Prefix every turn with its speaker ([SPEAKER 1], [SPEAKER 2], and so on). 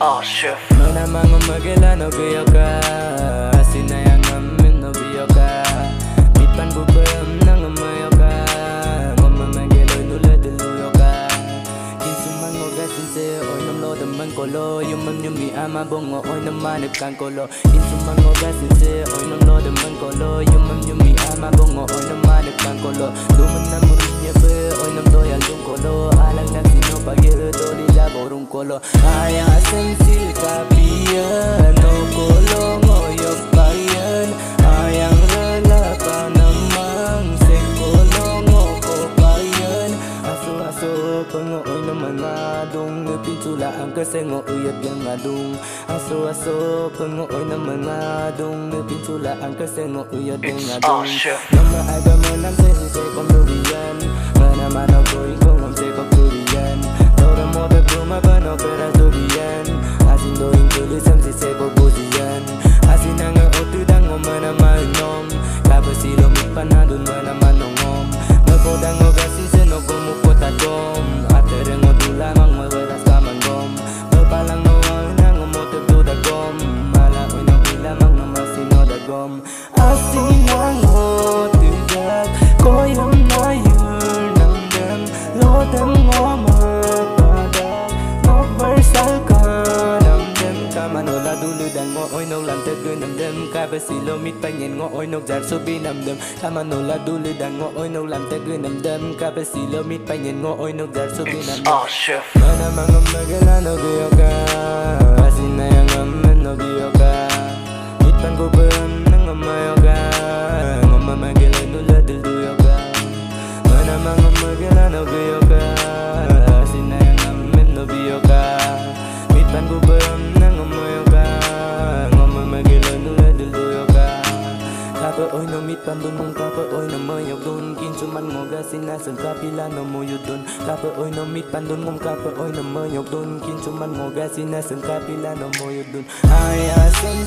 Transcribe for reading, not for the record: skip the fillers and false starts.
[SPEAKER 1] Oh shit.
[SPEAKER 2] Mana mango magela no biyoka, asinayang amin no biyoka. Bitpan bubem nang mayoka, mama mageloy nula deluyoka. Kinsuman ngo gasinse, oy nam lo damang kolo, yumam yumi ama bongo, oy naman ipkan kolo. Kinsuman ngo gasinse, oy nam lo damang kolo, yumam yumi ama bongo, oy naman ipkan kolo. Luman na murinya be, oy nam doyal dung kolo, alang nang sino pagiro doli laborong kolo. Aya sensil kapian, no kolo ngoyok bayan, ayang rela ka namang se kolo ngoko bayan. Aso aso pangooy naman ngadong pintulaan kasi ngouyat yang ngadong. Aso aso pangooy naman ngadong pintulaan kasi ngouyat yang ngadong. Nama aga manang se komurian, mana mana boy kong se komurian. Tora mo be bruma bano pera tubian, asin doing tulisam si se bobuzian. Asin nga otu dango mana manom, kabasilo mipanadun mana manongom. Nagkodang ogasin se no gumukota dom, atereng odula mang maweras kamangom. Mapalang nawang nang umotep do dagom, mala oy no ilamang namasino dagom. Asin ang otugat, koyam na yun ng dem, lodem ngoma. Oy no lang tagin nam dem kabasilo mit panyen ngo oy no jar subi nam dem kamanola dulu dan ngo oy no lang tagin nam dem kabasilo mit panyen ngo oy no jar subi nam dem.
[SPEAKER 1] Oh shit.
[SPEAKER 2] Mana mga magala no biyoka, asinayang amen no biyoka. Mitpan ko bem nang amayoka, ngoma magala nula dilduyoka. Mana mga magala no biyoka, asinayang amen no biyoka. Mitpan ko bem nang amayoka, oy no mit pandun mong kapa oy no mayok dun kinsuman mo gasinasan kapila no moyo dun kapa oy no mit pandun mong kapa oy no mayok dun kinsuman mo gasinasan kapila no moyo dun ay asan